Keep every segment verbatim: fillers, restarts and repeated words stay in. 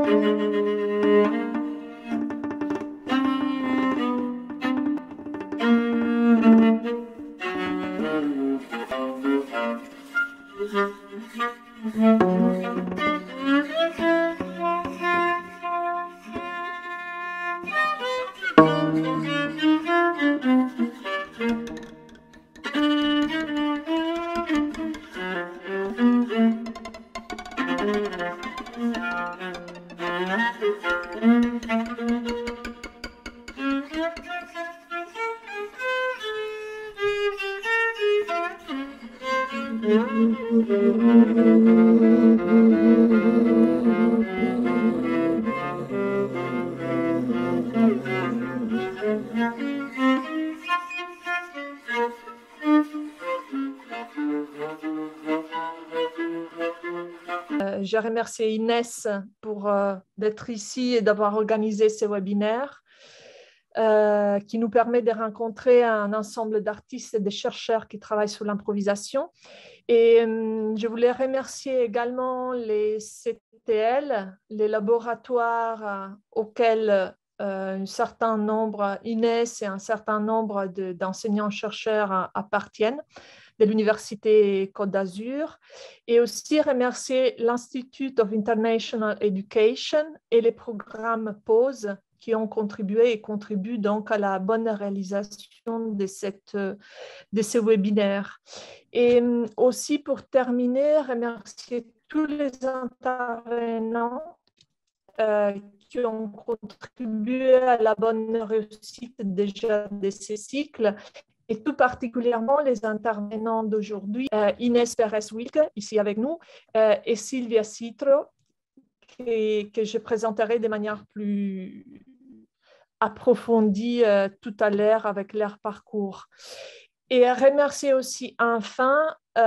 Je remercie Inès pour euh, d'être ici et d'avoir organisé ce webinaire euh, qui nous permet de rencontrer un ensemble d'artistes et de chercheurs qui travaillent sur l'improvisation. Et euh, je voulais remercier également les C T L, les laboratoires euh, auxquels euh, un certain nombre, Inès et un certain nombre d'enseignants-chercheurs euh, appartiennent, de l'Université Côte d'Azur, et aussi remercier l'Institute of International Education et les programmes P O S E qui ont contribué et contribuent donc à la bonne réalisation de, cette, de ce webinaire. Et aussi pour terminer, remercier tous les intervenants euh, qui ont contribué à la bonne réussite déjà de ces cycles, et tout particulièrement les intervenants d'aujourd'hui, euh, Inès Pérez-Wilke, ici avec nous, euh, et Sylvia Citro, que, que je présenterai de manière plus approfondie euh, tout à l'heure avec leur parcours. Et à remercier aussi enfin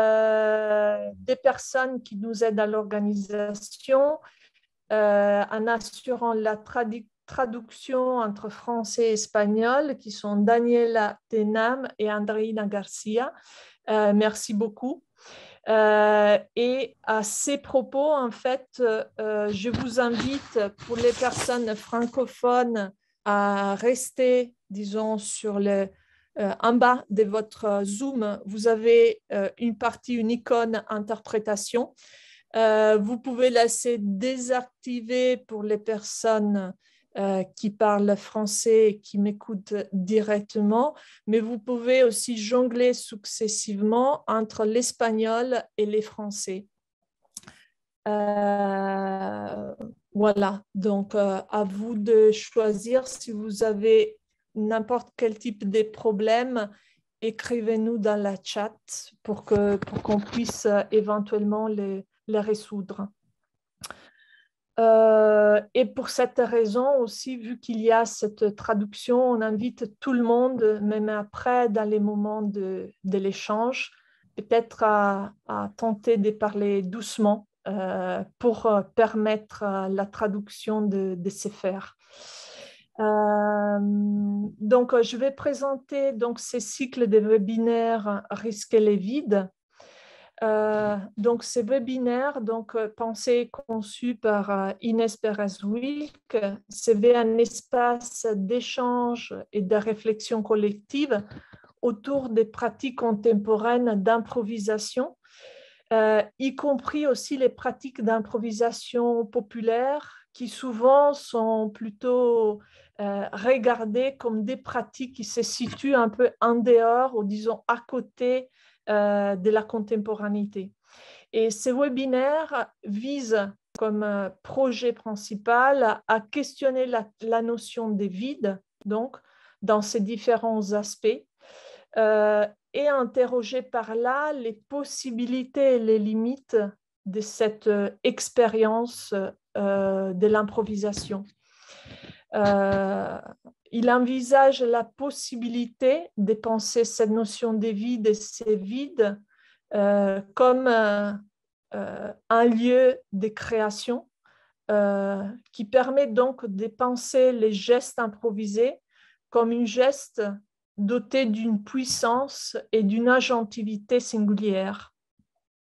euh, des personnes qui nous aident à l'organisation euh, en assurant la traduction traduction entre français et espagnol, qui sont Daniela Tenam et Andreina Garcia. Euh, merci beaucoup. Euh, et à ces propos, en fait, euh, je vous invite, pour les personnes francophones, à rester, disons, sur le, euh, en bas de votre Zoom. Vous avez euh, une partie, une icône interprétation. Euh, vous pouvez laisser désactiver pour les personnes euh, qui parlent français et qui m'écoutent directement, mais vous pouvez aussi jongler successivement entre l'espagnol et les français. Euh, voilà, donc euh, à vous de choisir. Si vous avez n'importe quel type de problème, écrivez-nous dans la chat pour que, pour qu'on puisse euh, éventuellement les, les résoudre. Euh, et pour cette raison aussi, vu qu'il y a cette traduction, on invite tout le monde, même après, dans les moments de, de l'échange, peut-être à, à tenter de parler doucement euh, pour permettre la traduction de, de se faire. Euh, donc, je vais présenter donc, ces cycles de webinaires Risquer les vides. Euh, donc, ces webinaires, donc, pensés et conçus par euh, Inès Pérez-Wilke, c'est un espace d'échange et de réflexion collective autour des pratiques contemporaines d'improvisation, euh, y compris aussi les pratiques d'improvisation populaire qui souvent sont plutôt euh, regardées comme des pratiques qui se situent un peu en dehors ou disons à côté euh, de la contemporanéité. Et ces webinaires visent comme euh, projet principal à questionner la, la notion des vides, donc dans ses différents aspects, euh, et à interroger par là les possibilités et les limites de cette euh, expérience euh, de l'improvisation. Euh, il envisage la possibilité de penser cette notion des vides et ces vides euh, comme euh, euh, un lieu de création euh, qui permet donc de penser les gestes improvisés comme un geste doté d'une puissance et d'une agentivité singulière.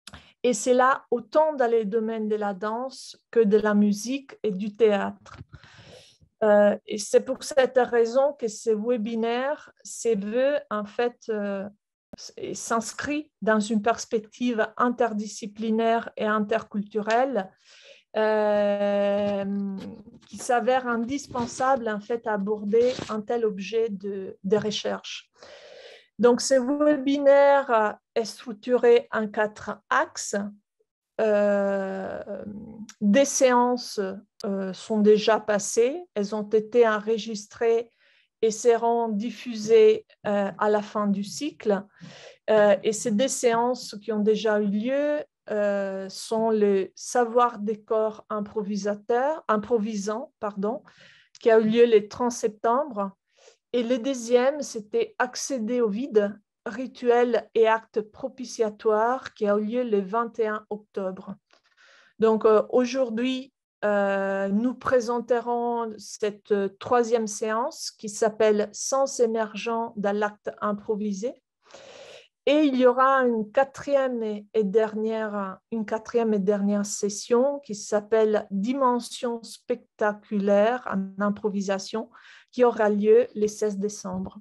Et c'est là autant dans les domaines de la danse que de la musique et du théâtre. Euh, et c'est pour cette raison que ce webinaire se veut en fait euh, s'inscrit dans une perspective interdisciplinaire et interculturelle euh, qui s'avère indispensable en fait à aborder un tel objet de, de recherche. Donc, ce webinaire est structuré en quatre axes. Euh, des séances euh, sont déjà passées, elles ont été enregistrées et seront diffusées euh, à la fin du cycle. Euh, et ces deux séances qui ont déjà eu lieu euh, sont le savoir des corps improvisateur, improvisant, pardon, qui a eu lieu le trente septembre. Et le deuxième, c'était accéder au vide, rituel et acte propitiatoire, qui a eu lieu le vingt et un octobre. Donc euh, aujourd'hui, euh, nous présenterons cette euh, troisième séance qui s'appelle Sens émergent dans l'acte improvisé. Et il y aura une quatrième et dernière, une quatrième et dernière session qui s'appelle Dimension spectaculaire en improvisation, qui aura lieu le seize décembre.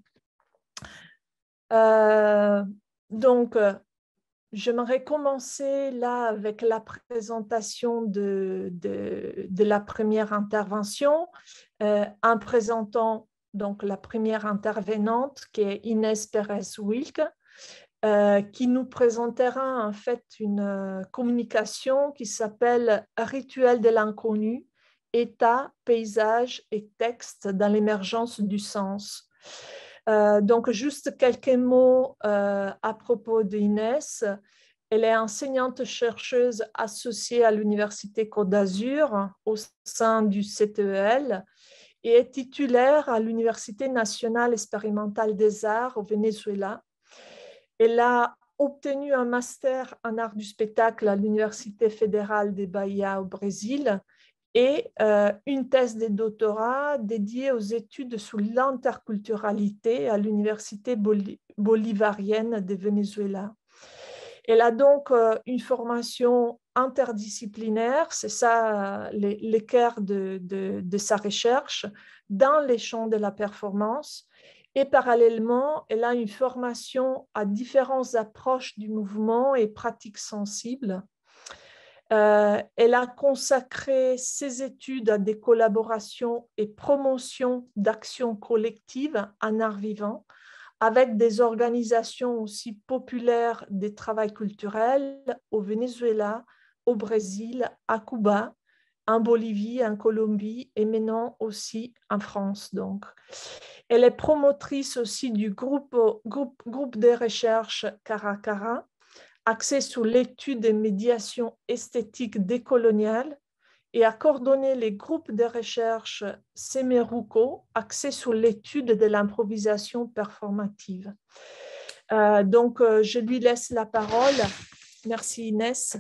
Euh, donc, j'aimerais commencer là avec la présentation de, de, de la première intervention, euh, en présentant donc la première intervenante qui est Inès Pérez-Wilk, euh, qui nous présentera en fait une euh, communication qui s'appelle Rituel de l'inconnu, état, paysage et texte dans l'émergence du sens. Euh, donc, juste quelques mots euh, à propos d'Inès. Elle est enseignante-chercheuse associée à l'Université Côte d'Azur au sein du C T E L et est titulaire à l'Université nationale expérimentale des arts au Venezuela. Elle a obtenu un master en art du spectacle à l'Université fédérale de Bahia au Brésil et euh, une thèse de doctorat dédiée aux études sur l'interculturalité à l'Université bolivarienne de Venezuela. Elle a donc euh, une formation interdisciplinaire, c'est ça l'équerre de, de, de sa recherche, dans les champs de la performance. Et parallèlement, elle a une formation à différentes approches du mouvement et pratiques sensibles. Euh, elle a consacré ses études à des collaborations et promotions d'actions collectives en art vivant, avec des organisations aussi populaires des travails culturels au Venezuela, au Brésil, à Cuba, en Bolivie, en Colombie et maintenant aussi en France. Donc. Elle est promotrice aussi du groupe, groupe, groupe de recherche Cara Cara, axé sur l'étude des médiations esthétiques décoloniales, et a coordonné les groupes de recherche Semeruko, axés sur l'étude de l'improvisation performative. Euh, donc, euh, je lui laisse la parole. Merci Inès.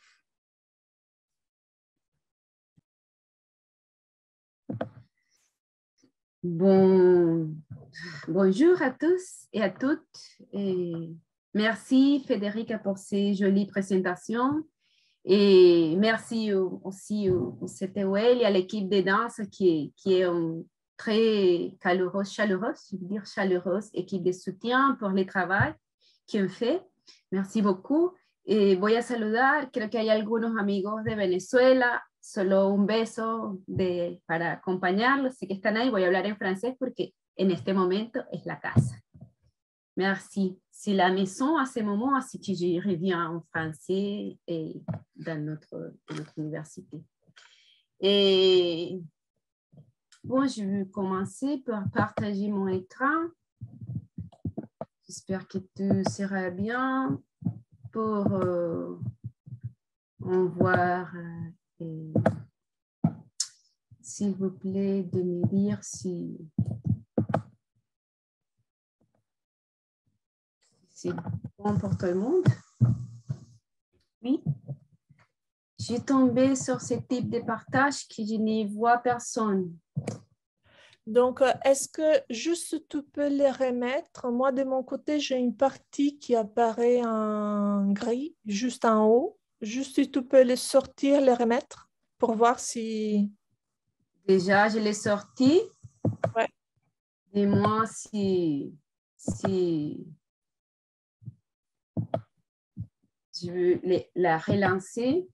Bon, bonjour à tous et à toutes. Et merci Federica pour ces jolies présentations. Et merci aussi au C T O L et à l'équipe de danse qui est, qui est une très chaleureuse, chaleureuse, je veux dire chaleureuse équipe de soutien pour le travail qu'on fait. Merci beaucoup. Et voy a saludar, creo que hay algunos amigos de Venezuela. Solo un beso de, para acompañarlos. Sé que están ahí. Voy a hablar en francés porque en este momento es la casa. Merci. C'est la maison à ce moment, ainsi que je reviens en français et dans notre, notre université. Et bon, je vais commencer par partager mon écran. J'espère que tout sera bien pour euh, en voir. Euh, et s'il vous plaît, de me dire si c'est bon pour tout le monde. Oui. J'ai tombé sur ce type de partage que je n'y vois personne. Donc, est-ce que juste tu peux les remettre? Moi, de mon côté, j'ai une partie qui apparaît en gris, juste en haut. juste si tu peux les sortir, les remettre pour voir si... Déjà, je l'ai sorti. Ouais. Dis-moi si, si je veux les, la relancer.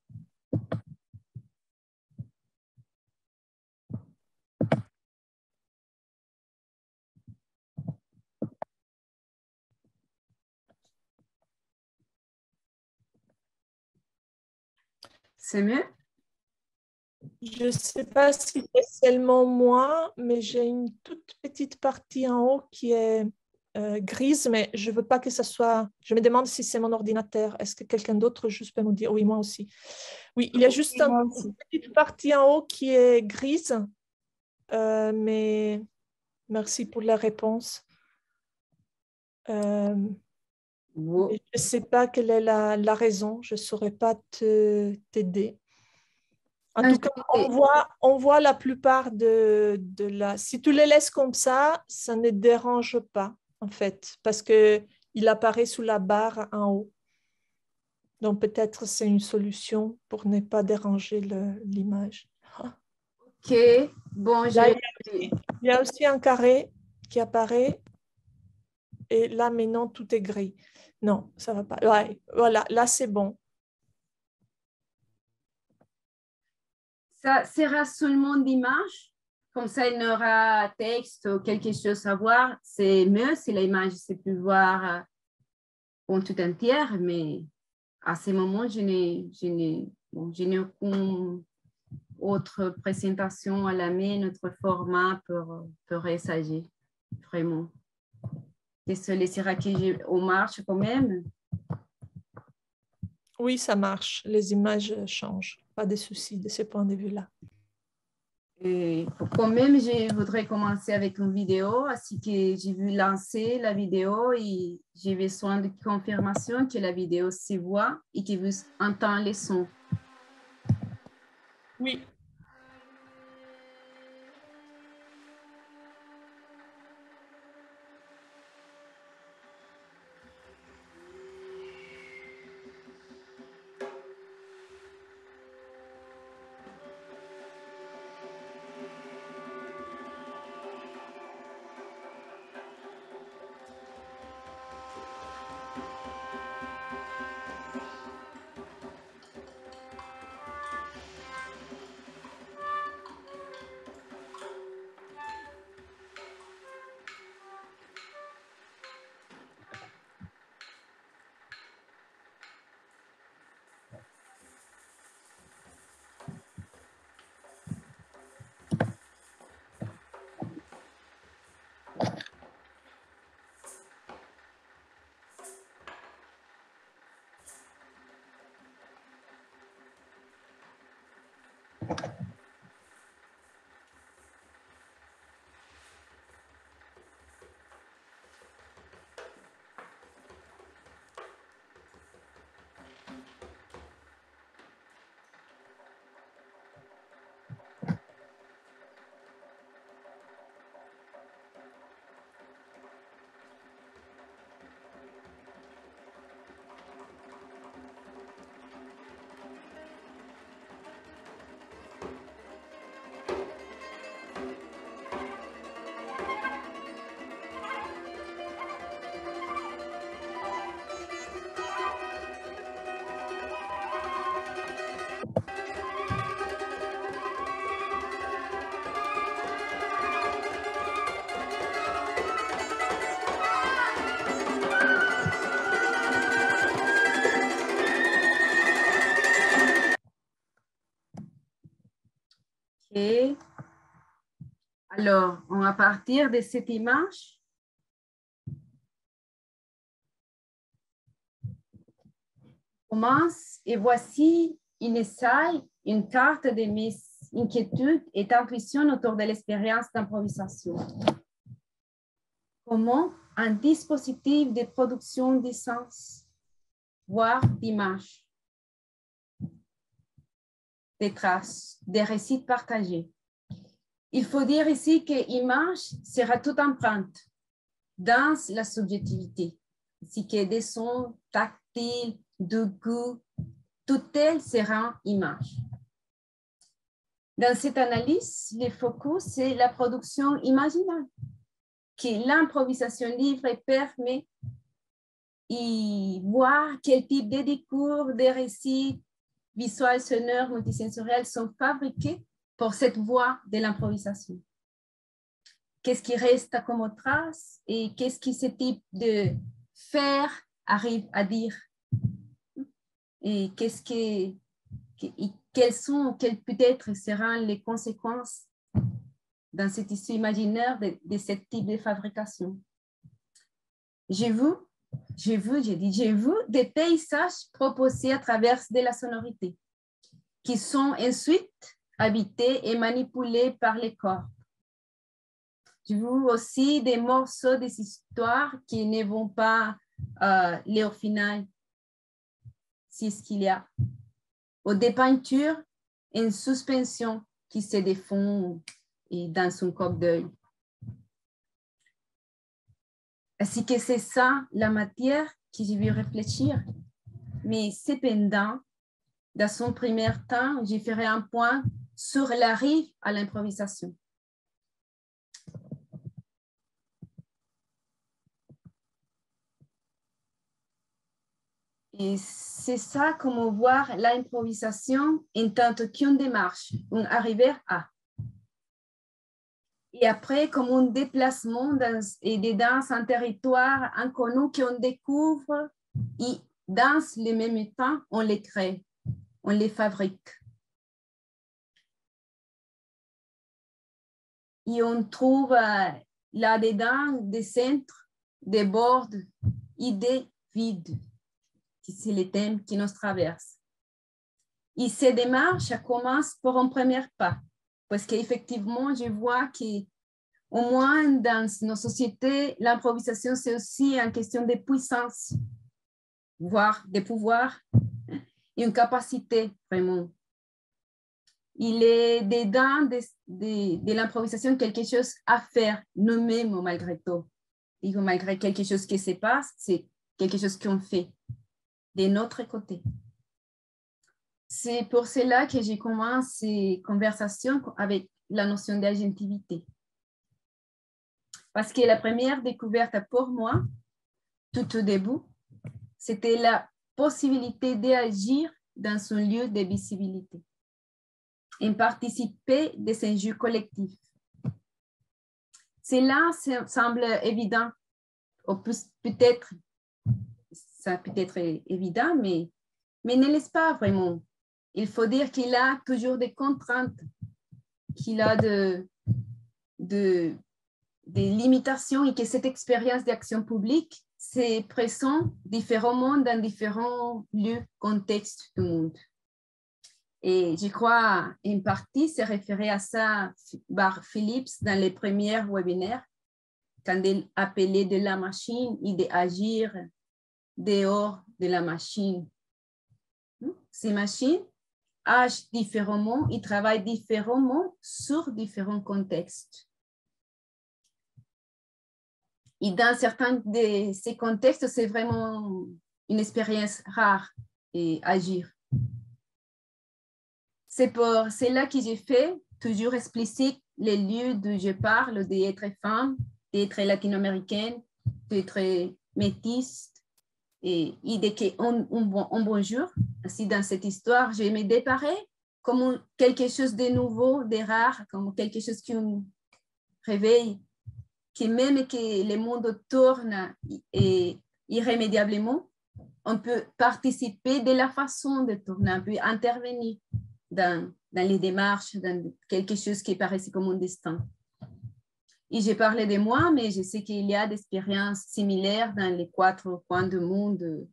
C'est mieux? Je ne sais pas si c'est seulement moi, mais j'ai une toute petite partie en haut qui est euh, grise, mais je ne veux pas que ça soit... Je me demande si c'est mon ordinateur. Est-ce que quelqu'un d'autre juste peut me dire? Oui, moi aussi. Oui, il y a juste Oui, un- moi une aussi. petite partie en haut qui est grise, euh, mais merci pour la réponse. Euh, Bon. mais je ne sais pas quelle est la, la raison. Je ne saurais pas te, t'aider. En tout cas, on voit, on voit la plupart de, de la... Si tu les laisses comme ça, ça ne dérange pas, en fait, parce qu'il apparaît sous la barre en haut. Donc, peut-être c'est une solution pour ne pas déranger le- l'image. OK. Bon, Là, il je... y, a, il y a aussi un carré qui apparaît. Et là, maintenant, tout est gris. Non, ça ne va pas. Ouais, voilà, là, c'est bon. Ça sera seulement d'image. Comme ça, il n'aura texte ou quelque chose à voir. C'est mieux si l'image se peut voir en tout entière, mais à ce moment, je n'ai, je n'ai, bon, je n'ai aucune autre présentation à la main, notre format pour, pour essayer, vraiment. Désolée, sera que je, on marche quand même. Oui, ça marche. Les images changent. Pas de soucis de ce point de vue-là. Et quand même, je voudrais commencer avec une vidéo, ainsi que j'ai vu lancer la vidéo et j'ai besoin de confirmation que la vidéo se voit et que vous entendez les sons. Oui. Et alors, on va partir de cette image. On commence et voici une essai, une carte de mes inquiétudes et intuitions autour de l'expérience d'improvisation. Comment un dispositif de production de sens, voire d'images, des traces, des récits partagés. Il faut dire ici que l'image sera toute empreinte dans la subjectivité, ainsi que des sons tactiles, de goût, Toute elle sera image. Dans cette analyse, le focus, c'est la production imaginale, que l'improvisation libre permet de voir quel type de discours, de récits visuels, sonores, multisensoriels sont fabriqués pour cette voie de l'improvisation. Qu'est-ce qui reste comme trace et qu'est-ce que ce type de faire arrive à dire? Et qu'est-ce que, que, quelles sont, quelles peut-être seront les conséquences dans cet tissu imaginaire de, de ce type de fabrication? J'ai vu, j'ai vu, j'ai dit, j'ai vu des paysages proposés à travers de la sonorité qui sont ensuite habités et manipulés par les corps. J'ai vu aussi des morceaux des histoires qui ne vont pas euh, lire au final, c'est ce qu'il y a. Ou des peintures en suspension qui se défont dans son coq d'œil. Ainsi que c'est ça la matière que je vais réfléchir. Mais cependant, dans son premier temps, je ferai un point sur l'arrivée à l'improvisation. Et c'est ça comment voir l'improvisation en tant qu'une démarche, une arrivée à. Et après, comme un déplacement dans, et des danses en territoire inconnu qu'on découvre et dans le même temps, on les crée, on les fabrique. Et on trouve euh, là-dedans des centres, des bords, idées vides. C'est le thème qui nous traverse. Et ces démarches commencent par un premier pas, parce qu'effectivement, je vois qu'au moins dans nos sociétés, l'improvisation, c'est aussi une question de puissance, voire de pouvoir, et une capacité, vraiment. Il est dedans de, de, de l'improvisation quelque chose à faire, nous-mêmes malgré tout. Et malgré quelque chose qui se passe, c'est quelque chose qu'on fait de notre côté. C'est pour cela que j'ai commencé ces conversations avec la notion d'agentivité. Parce que la première découverte pour moi, tout au début, c'était la possibilité d'agir dans son lieu de visibilité et participer de ces jeux collectifs. Cela semble évident, ou peut-être ça peut être évident, mais, mais ne l'est pas vraiment. Il faut dire qu'il a toujours des contraintes, qu'il a de, de, des limitations et que cette expérience d'action publique se présente différemment dans différents lieux, contextes du monde. Et je crois, en partie, se référer à ça par Phillips dans les premiers webinaires, quand il appelait de la machine et d'agir dehors de la machine. Ces machines agissent différemment, ils travaillent différemment sur différents contextes. Et dans certains de ces contextes, c'est vraiment une expérience rare et agir. C'est pour cela que j'ai fait toujours explicite les lieux d'où je parle, d'être femme, d'être latino-américaine, d'être métisse, et, et de qu'un un bon, un bonjour, ainsi dans cette histoire, je me déparais comme quelque chose de nouveau, de rare, comme quelque chose qui me réveille, que même que le monde tourne et, irrémédiablement, on peut participer de la façon de tourner, on peut intervenir dans, dans les démarches, dans quelque chose qui paraissait comme un destin. Et j'ai parlé de moi, mais je sais qu'il y a des expériences similaires dans les quatre coins du monde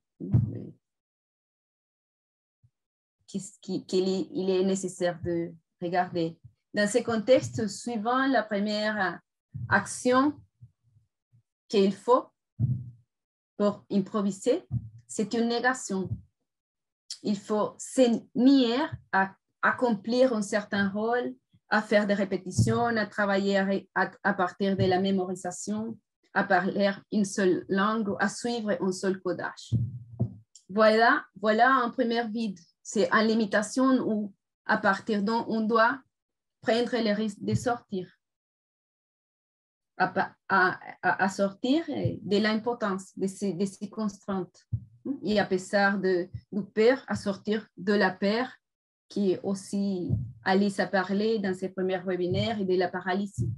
qu'il qui, il est nécessaire de regarder. Dans ce contexte, suivant la première action qu'il faut pour improviser, c'est une négation. Il faut se nier à accomplir un certain rôle, à faire des répétitions, à travailler à, à partir de la mémorisation, à parler une seule langue, à suivre un seul codage. Voilà, voilà un premier vide c'est une limitation où, à partir d'où on doit prendre le risque de sortir, à, à, à sortir de l'importance de ces, de ces contraintes. Et à pesar de, du père, à sortir de la peur, qui est aussi, Alice a parlé dans ses premiers webinaires, et de la paralysie.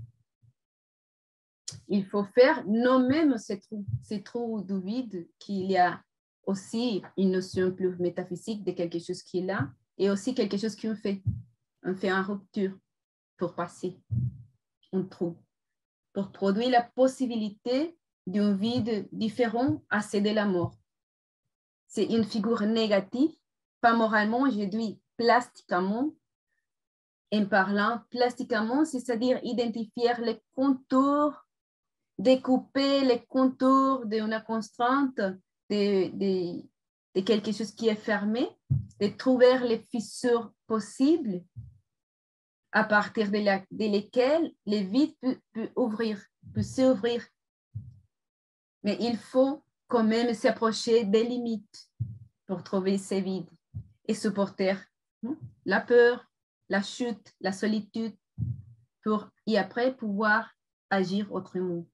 Il faut faire nous-mêmes ces trous, ces trous du vide, qu'il y a aussi une notion plus métaphysique de quelque chose qui est là, et aussi quelque chose qu'on fait. On fait une rupture pour passer un trou, pour produire la possibilité d'un vide différent à celui de la mort. C'est une figure négative, pas moralement, je dis plastiquement, en parlant plastiquement, c'est-à-dire identifier les contours, découper les contours d'une contrainte, de, de, de quelque chose qui est fermé, de trouver les fissures possibles à partir de, la, de lesquelles le vide peut, peut ouvrir, peut s'ouvrir. Mais il faut quand même s'approcher des limites pour trouver ces vides et supporter la peur, la chute, la solitude, pour y après pouvoir agir autrement.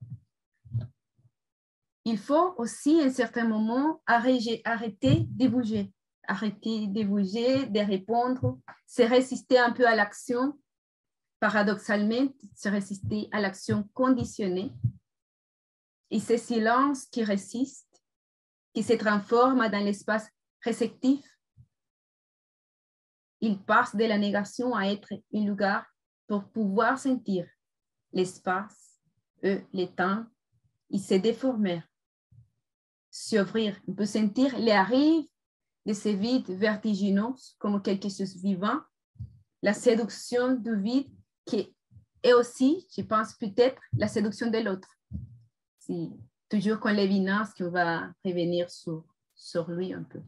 Il faut aussi, à un certain moment, arrêter, arrêter de bouger, arrêter de bouger, de répondre, se résister un peu à l'action, paradoxalement, se résister à l'action conditionnée. Et ce silence qui résiste, qui se transforme dans l'espace réceptif, il passe de la négation à être un lugar pour pouvoir sentir l'espace, et le temps, et se déformer, s'ouvrir. On peut sentir les arrives de ces vides vertigineux comme quelque chose de vivant, la séduction du vide qui est aussi, je pense peut-être, la séduction de l'autre. C'est toujours con l'évidence qu'on va revenir sur, sur lui un peu.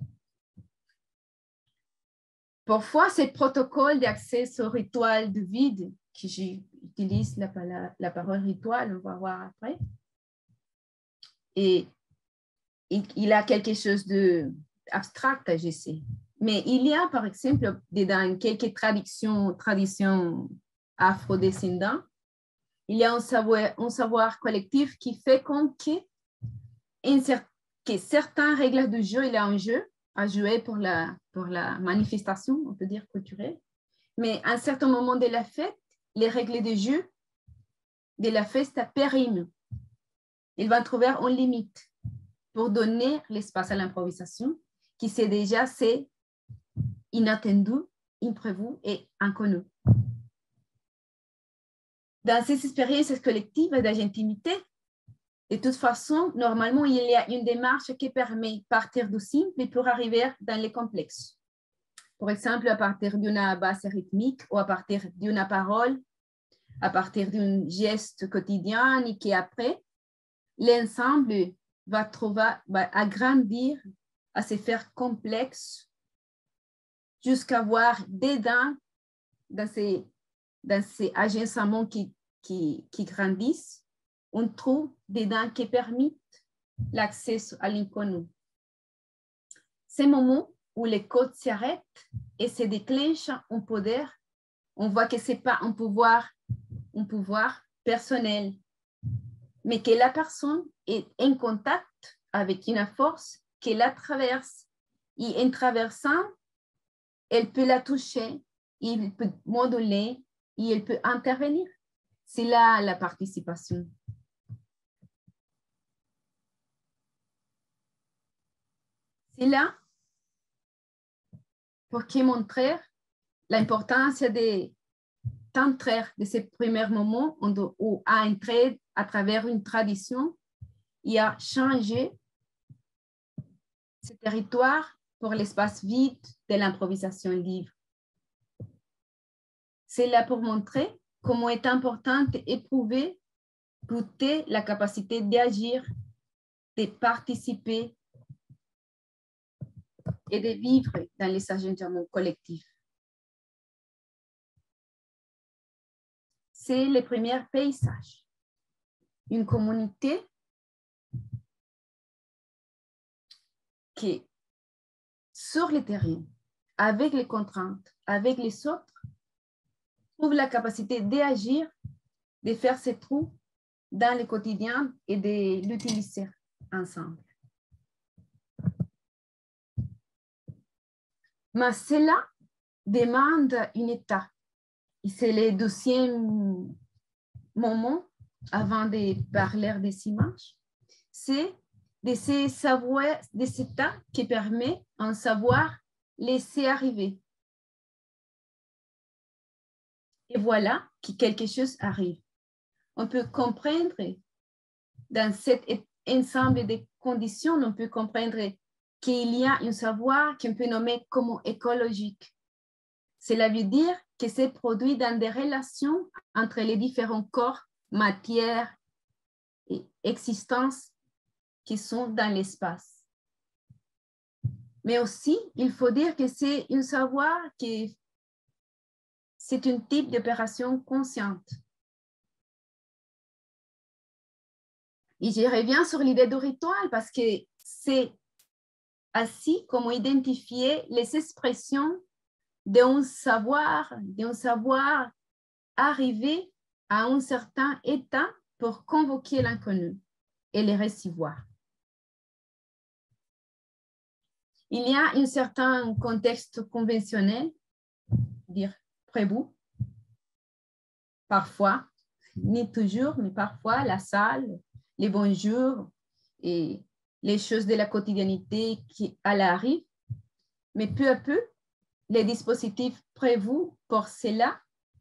Parfois, ces protocoles d'accès au rituel du vide, que j'utilise la, la, la parole rituel, on va voir après, et, et il a quelque chose d'abstract, je sais. Mais il y a, par exemple, dans quelques traditions, traditions afro-descendantes, il y a un savoir, un savoir collectif qui fait compte que, que certaines règles du jeu, il y a un jeu à jouer pour la, pour la manifestation, on peut dire culturelle. Mais à un certain moment de la fête, les règles de jeu de la fête périment. Il va trouver une limite pour donner l'espace à l'improvisation, qui c'est déjà c'est inattendu, imprévu et inconnu. Dans ces expériences collectives d'agentimité, de toute façon, normalement, il y a une démarche qui permet de partir du simple pour arriver dans les complexes. Par exemple, à partir d'une base rythmique ou à partir d'une parole, à partir d'un geste quotidien et qu'après, l'ensemble va trouver, va agrandir, à se faire complexe jusqu'à voir dedans, dans ces, dans ces agencements qui, qui, qui grandissent, on trouve dedans qui permettent l'accès à l'inconnu. Ces moments où les codes s'arrêtent et se déclenchent en pouvoir, on voit que ce n'est pas un pouvoir, un pouvoir personnel, mais que la personne est en contact avec une force qui la traverse. Et en traversant, elle peut la toucher, il peut moduler et elle peut intervenir. C'est là la participation. C'est là pour montrer l'importance de t'entrer de ces premiers moments où à entrer à travers une tradition et à changer ce territoire pour l'espace vide de l'improvisation libre. C'est là pour montrer comment est important d'éprouver, goûter la capacité d'agir, de participer et de vivre dans les agencements collectifs. C'est le premier paysage. Une communauté qui, sur le terrain, avec les contraintes, avec les autres, trouve la capacité d'agir, de faire ses trous dans le quotidien et de l'utiliser ensemble. Mais cela demande un état. Et c'est le deuxième moment avant de parler des images. C'est de ce savoir, de cet état qui permet un savoir laisser arriver. Et voilà que quelque chose arrive. On peut comprendre dans cet ensemble de conditions, on peut comprendre qu'il y a un savoir qu'on peut nommer comme écologique. Cela veut dire que c'est produit dans des relations entre les différents corps, matières et existences qui sont dans l'espace. Mais aussi, il faut dire que c'est un savoir qui c'est un type d'opération consciente. Et je reviens sur l'idée du rituel parce que c'est ainsi comment identifier les expressions d'un savoir, d'un savoir arriver à un certain état pour convoquer l'inconnu et le recevoir. Il y a un certain contexte conventionnel, dire prévu, parfois, ni toujours, mais parfois la salle, les bonjours et les choses de la quotidiennité qui arrivent, mais peu à peu, les dispositifs prévus pour cela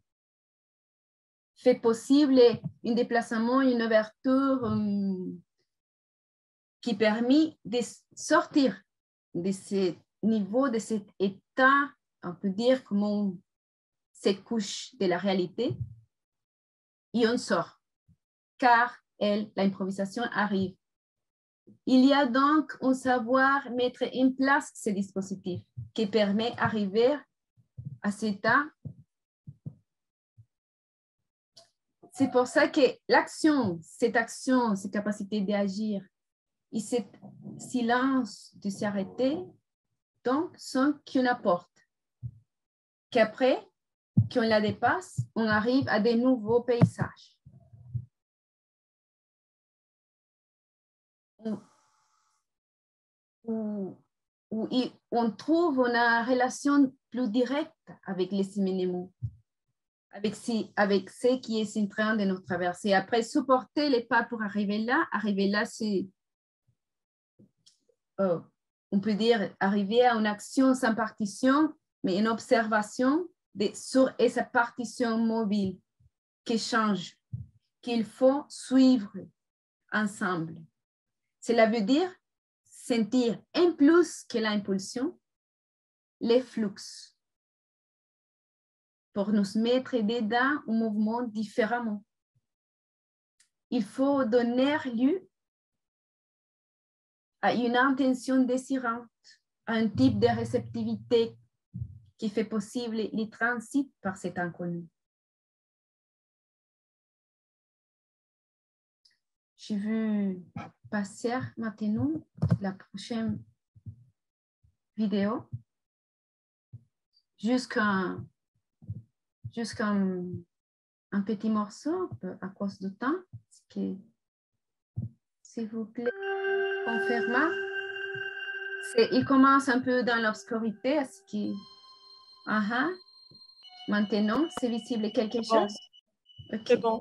fait possible un déplacement, une ouverture um, qui permet de sortir de ce niveau, de cet état, on peut dire comme cette couche de la réalité, et on sort, car elle, l'improvisation arrive. Il y a donc un savoir mettre en place ce dispositif qui permet d'arriver à cet état. C'est pour ça que l'action, cette action, cette capacité d'agir et ce silence de s'arrêter, donc, sont qu'une apporte. Qu'après, qu'on la dépasse, on arrive à des nouveaux paysages. Où, où, où on trouve une relation plus directe avec les animaux, avec, si, avec ce qui est en train de nous traverser. Après, supporter les pas pour arriver là, arriver là, c'est, euh, on peut dire, arriver à une action sans partition, mais une observation de, sur sa partition mobile qui change, qu'il faut suivre ensemble. Cela veut dire sentir en plus que l'impulsion, les flux, pour nous mettre dedans un mouvement différemment. Il faut donner lieu à une intention désirante, à un type de réceptivité qui fait possible le transit par cet inconnu. Je veux passer maintenant la prochaine vidéo jusqu'à jusqu'à un, un petit morceau à cause du temps. Que, s'il vous plaît, confirmez. Il commence un peu dans l'obscurité. Est-ce que uh-huh. Maintenant, c'est visible quelque chose? Bon. Okay. C'est bon.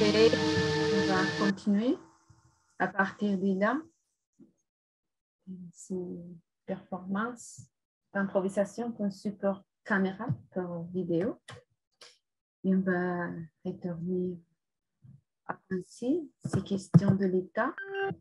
Et on va continuer à partir de là. C'est performance d'improvisation pour support caméra pour vidéo. Et on va retourner à ainsi ces questions de l'état.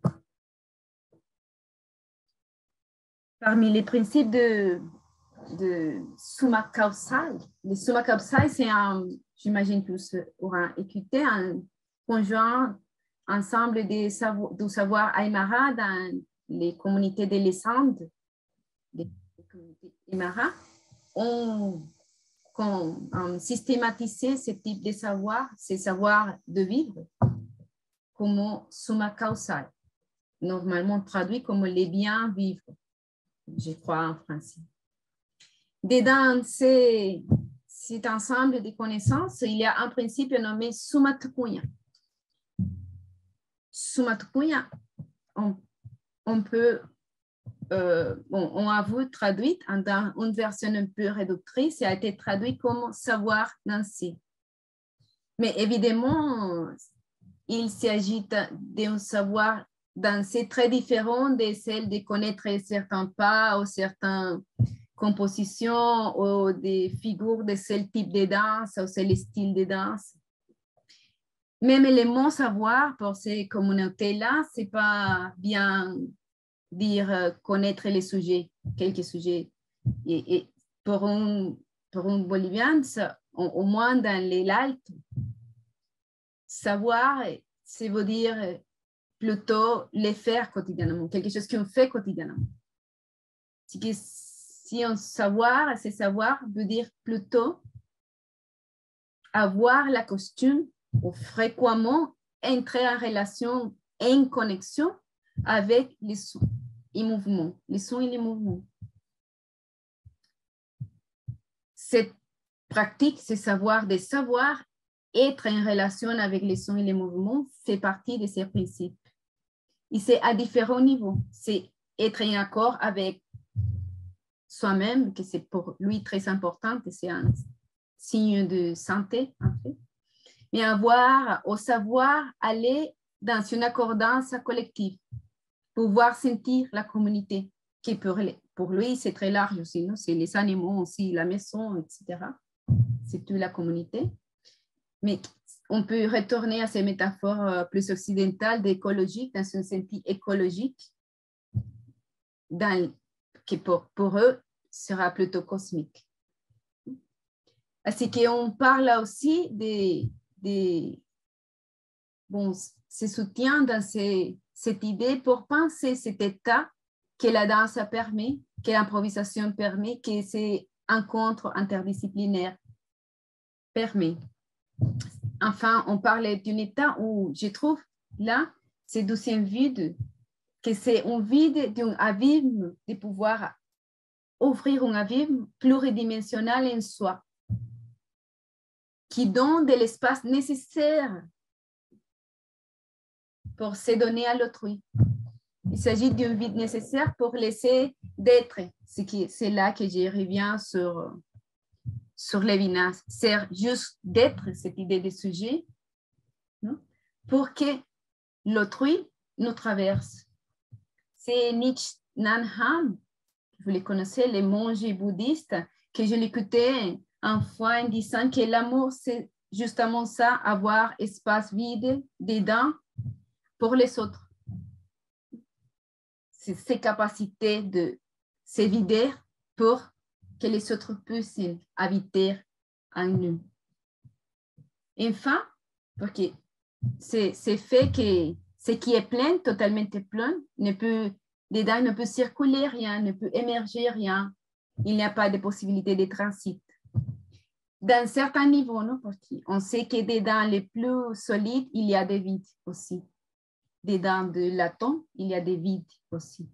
Parmi les principes de, de summa causale, le summa causale, c'est un, j'imagine tous auront écouté, un conjoint ensemble de savoir, du savoir aymara dans les communautés de l'Essande, les communautés aymara, ont, ont, ont systématisé ce type de savoir, ces savoirs de vivre, comme summa causale, normalement traduit comme les biens vivre, je crois en français. Dedans ces, cet ensemble de connaissances, il y a un principe nommé summa tukunya. Summa tukunya, on, on peut, euh, bon, on a vu traduit dans une version un peu réductrice, ça a été traduit comme savoir danser. Mais évidemment, il s'agit d'un savoir danser très différent de celle de connaître certains pas ou certaines compositions ou des figures de ce type de danse ou ce style de danse. Même le mot savoir pour ces communautés-là, ce n'est pas bien dire connaître les sujets, quelques sujets. Et, et pour un, pour un Bolivien, au, au moins dans l'Alto, savoir, ça veut dire plutôt les faire quotidiennement, quelque chose qu'on fait quotidiennement. Que si on savoir, c'est savoir veut dire plutôt avoir la costume ou fréquemment entrer en relation, en connexion avec les sons et mouvements, les sons et les mouvements. Cette pratique, c'est savoir de savoir être en relation avec les sons et les mouvements, fait partie de ces principes. Et c'est à différents niveaux. C'est être en accord avec soi-même, que c'est pour lui très important, que c'est un signe de santé, en fait. Mais avoir, au savoir, aller dans une accordance collective, pouvoir sentir la communauté, qui pour, pour lui, c'est très large aussi, non? C'est les animaux aussi, la maison, et cetera. C'est toute la communauté. Mais on peut retourner à ces métaphores plus occidentales d'écologique, dans un sens écologique, dans, qui pour, pour eux sera plutôt cosmique. Ainsi qu'on parle aussi des, des bon, se soutient dans ces, cette idée pour penser cet état que la danse permet, que l'improvisation permet, que ces rencontres interdisciplinaires permet. Enfin, on parle d'un état où je trouve là, c'est d'aussi un vide, que c'est un vide d'un abîme de pouvoir offrir un abîme pluridimensionnel en soi, qui donne de l'espace nécessaire pour se donner à l'autrui. Il s'agit d'un vide nécessaire pour laisser d'être. C'est là que je reviens sur, sur Lévinas. C'est juste d'être, cette idée de sujet, non? Pour que l'autrui nous traverse. C'est Nietzsche Nhan Hanh, vous les connaissez, les monges bouddhistes, que je l'écoutais une fois en disant que l'amour, c'est justement ça, avoir espace vide dedans pour les autres. C'est ces capacités de se vider pour que les autres puissent habiter en nous. Enfin, parce que c'est fait que ce qui est plein, totalement plein, ne peut, dedans ne peut circuler rien, ne peut émerger rien. Il n'y a pas de possibilité de transit. Dans certains niveaux, non? Parce qu'on sait que dedans les plus solides, il y a des vides aussi. Dedans de l'atome, il y a des vides aussi.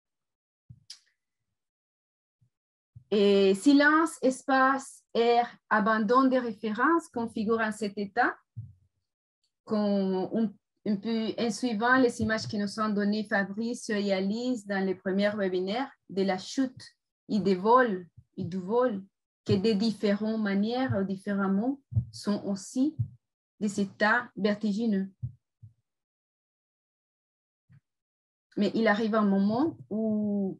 Et silence, espace, air, abandon des références configurent cet état qu'on on, on peut, en suivant les images qui nous sont données Fabrice et Alice dans les premiers webinaires de la chute et des vols et du vol, que de différentes manières ou différemment sont aussi des états vertigineux. Mais il arrive un moment où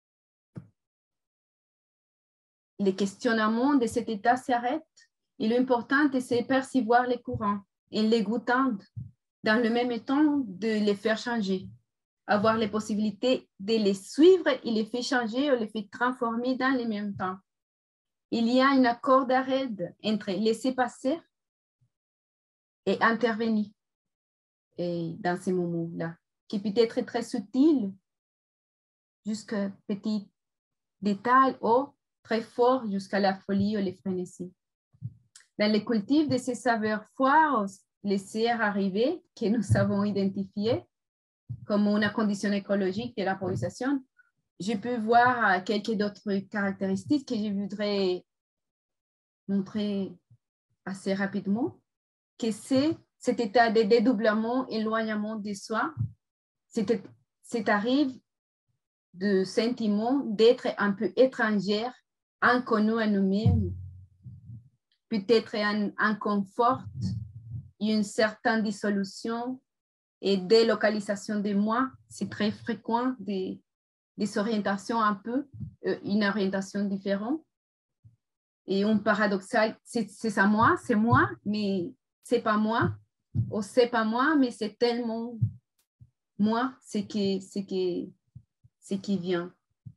les questionnements de cet état s'arrêtent et l'important c'est de percevoir les courants et les goûter dans le même temps de les faire changer, avoir les possibilités de les suivre et les faire changer ou les faire transformer dans le même temps. Il y a un accord d'arrêt entre laisser passer et intervenir et dans ces moments-là, qui peut être très subtil jusqu'à petit détail ou très fort jusqu'à la folie ou les frénésies. Dans le cultif de ces saveurs forts, laisser arriver, que nous avons identifié comme une condition écologique de l'improvisation, je peux voir quelques d'autres caractéristiques que je voudrais montrer assez rapidement, que c'est cet état de dédoublement, éloignement de soi, c'est arrive de sentiment d'être un peu étrangère, inconnu à nous-mêmes, peut-être un inconfort, une certaine dissolution et délocalisation de moi. C'est très fréquent des, des orientations un peu, euh, une orientation différente. Et un paradoxal, c'est ça moi, c'est moi, mais c'est pas moi, ou c'est pas moi, mais c'est tellement moi, c'est qui, c'est qui, c'est qui vient.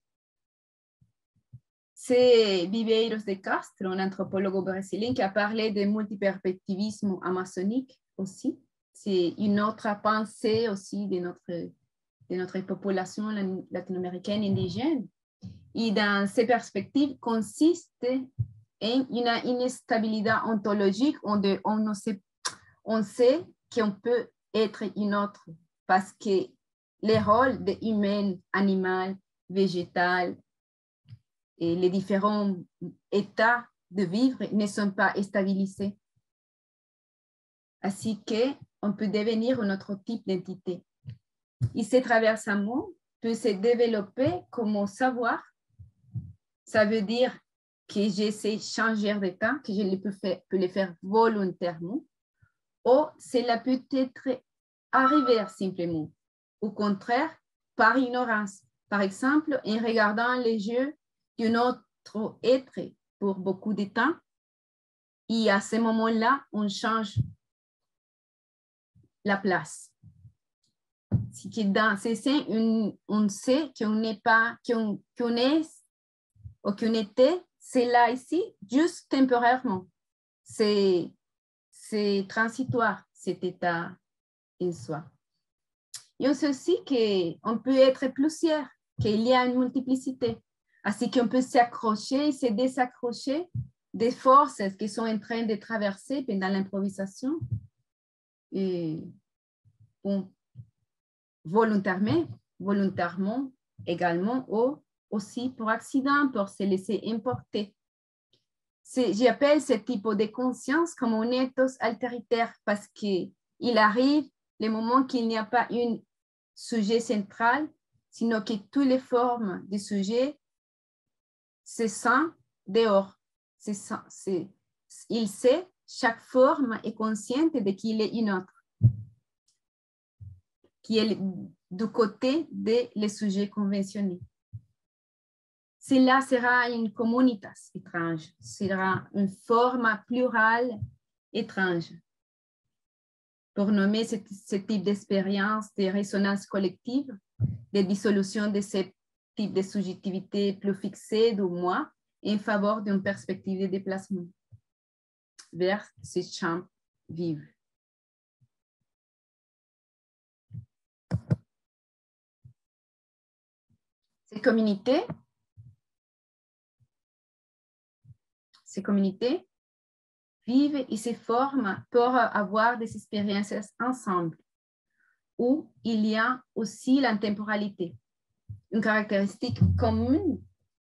C'est Viveiros de Castro, un anthropologue brésilien qui a parlé de multiperspectivisme amazonique aussi. C'est une autre pensée aussi de notre, de notre population latino-américaine indigène. Et dans ces perspectives consiste en une instabilité ontologique où on, on, sait, on sait qu'on peut être une autre parce que les rôles de humain, animal, végétal et les différents états de vivre ne sont pas stabilisés. Ainsi qu'on peut devenir un autre type d'entité. Et ce traversement peut se développer comme savoir. Ça veut dire que j'essaie de changer d'état, que je peux, faire, peux le faire volontairement, ou cela peut être arriver simplement. Au contraire, par ignorance. Par exemple, en regardant les yeux d'un autre être pour beaucoup de temps, et à ce moment-là, on change la place. C'est une, on sait qu'on n'est pas, qu'on qu'on est ou qu'on était, c'est là ici, juste temporairement. C'est transitoire, cet état en soi. Et on sait aussi qu'on peut être plusieurs, qu'il y a une multiplicité. Ainsi qu'on peut s'accrocher et se désaccrocher des forces qui sont en train de traverser pendant l'improvisation. Et bon, volontairement, volontairement également, ou aussi pour accident, pour se laisser importer. J'appelle ce type de conscience comme un ethos altéritaire parce qu'il arrive le moment qu'il n'y a pas un sujet central, sinon que toutes les formes de sujet se sentent dehors. Se sent, se, il sait, chaque forme est consciente de qu'il est une autre, qui est du côté des sujets conventionnels. Cela sera une communitas étrange, sera une forme plurale étrange. Pour nommer ce, ce type d'expérience de résonance collective, de dissolution de ce type de subjectivité plus fixée du moi en faveur d'une perspective de déplacement vers ce champ vivant. Ces communautés Ces communautés vivent et se forment pour avoir des expériences ensemble, où il y a aussi la temporalité, une caractéristique commune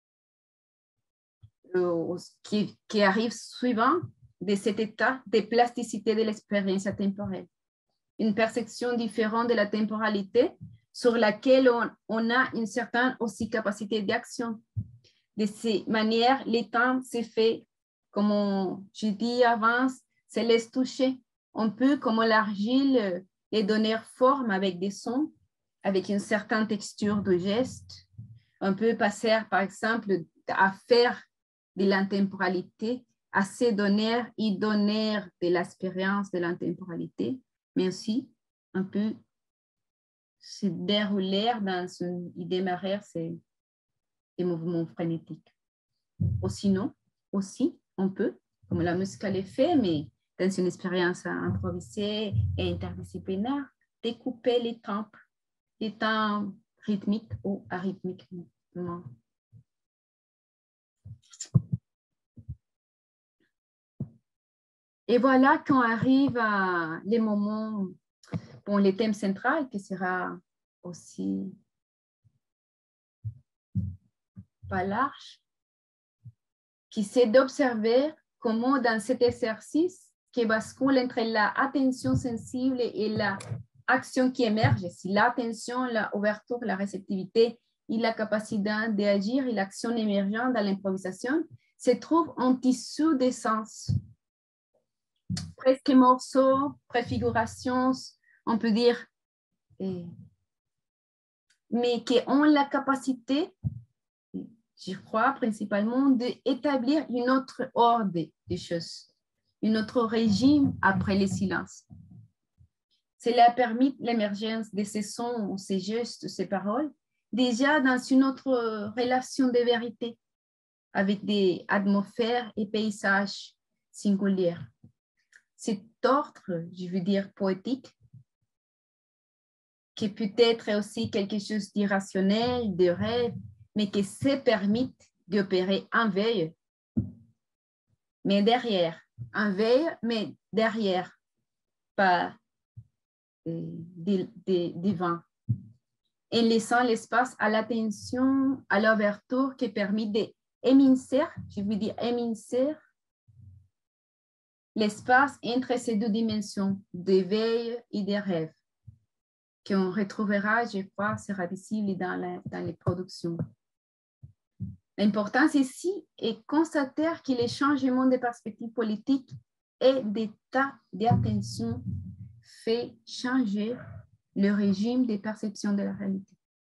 euh, qui, qui arrive suivant de cet état de plasticité de l'expérience temporelle. Une perception différente de la temporalité sur laquelle on, on a une certaine aussi capacité d'action. De ces manières, le temps se fait, comme je dis avant, se laisse toucher on peut, comme l'argile, les donner forme avec des sons, avec une certaine texture de geste. On peut passer, par exemple, à faire de l'intemporalité, à se donner et donner de l'expérience de l'intemporalité, mais aussi on peut se dérouler dans une, et démarrer ces, des mouvements frénétiques. Ou sinon, aussi, on peut, comme la musique le fait, mais dans une expérience improvisée et interdisciplinaire, découper les temps, les temps rythmiques ou arythmiquement. Et voilà qu'on arrive à les moments, bon, les thèmes centraux qui sera aussi pas large, qui c'est d'observer comment dans cet exercice qui bascule entre l'attention sensible et l'action qui émerge, si l'attention, l'ouverture, la réceptivité et la capacité d'agir et l'action émergente dans l'improvisation se trouve en tissu de sens. Presque morceaux, préfigurations, on peut dire, et, mais qui ont la capacité, je crois principalement, d'établir une autre ordre des choses, un autre régime après le silence. Cela permet l'émergence de ces sons, ces gestes, ces paroles, déjà dans une autre relation de vérité, avec des atmosphères et paysages singuliers. Cet ordre, je veux dire poétique, qui peut être aussi quelque chose d'irrationnel, de rêve, mais qui se permet d'opérer en veille, mais derrière, en veille, mais derrière, pas devant, et laissant l'espace à l'attention, à l'ouverture qui permet d'émincer, je veux dire émincer, l'espace entre ces deux dimensions, d'éveil et de rêve, qu'on retrouvera, je crois, sera visible dans, la, dans les productions. L'importance ici est constater que les changements de perspective politique et d'état d'attention fait changer le régime des perceptions de la réalité.